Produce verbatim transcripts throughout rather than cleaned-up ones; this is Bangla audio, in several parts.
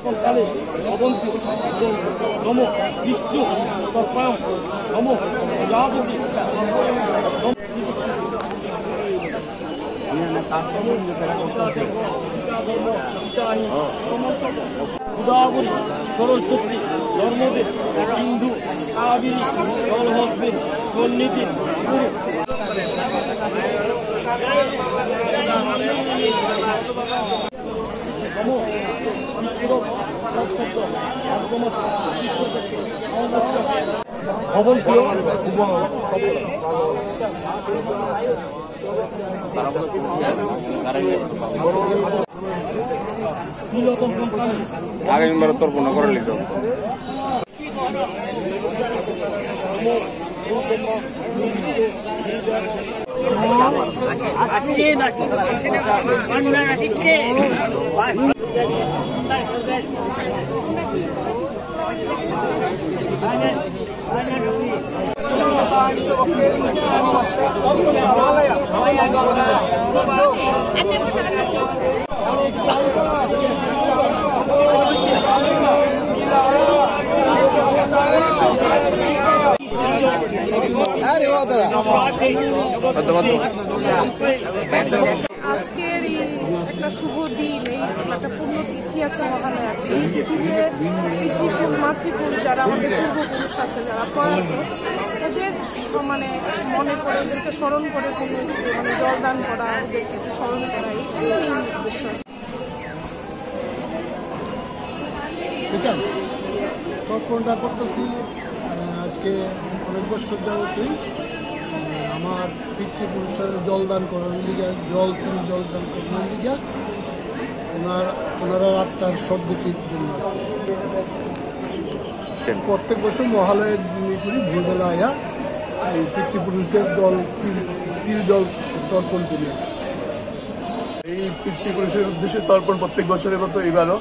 কালে অবন্তী নমো বিষ্ণু তস্মায়ং নমো প্রজাপতি গোদাবরী সরস্বতী নর্মদে সিন্ধু কাবেরী জলহস্তে সন্নিধি অবন্তীয় আগামীবার তর্পণ করে লিখ আজকের এই একটা শুভ দিন, এই একটা পূর্ণ তিথি আছে মহালয়া। এই তিথিতে মাতৃপুরুষ যারা আমাদের পূর্বপুরুষ আছে, যারা প্রয়াত, ওদের মানে মনে করে ওদেরকে স্মরণ করে কোনো মানে জলদান করা, ওদেরকে স্মরণ করা, এইটাই মেইন উদ্দেশ্য। তর্পণটা করতেছি আজকে অনেক বছর যাবতই আমার পিতৃপুরুষের জলদান করার লিগা, জল তিনি জলদান করার লিগা ওনার ওনারা আত্মার সদ্গতির জন্য প্রত্যেক বছর মহালয়ের দিনে করি ভোরবেলা আয়া এই পিতৃপুরুষদের জল তিল জল তর্পণ করি। এই পিতৃপুরুষের উদ্দেশ্যে তর্পণ প্রত্যেক বছরের মতো এবারও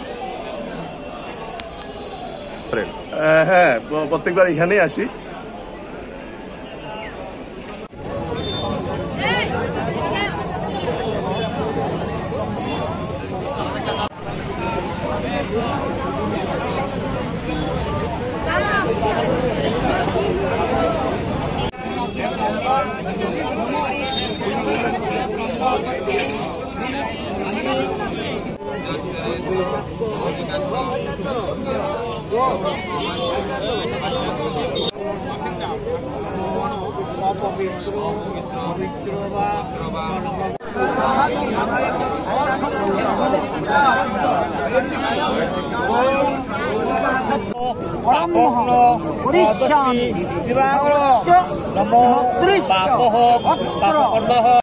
হ্যাঁ প্রত্যেকবার এখানেই আসি। নমো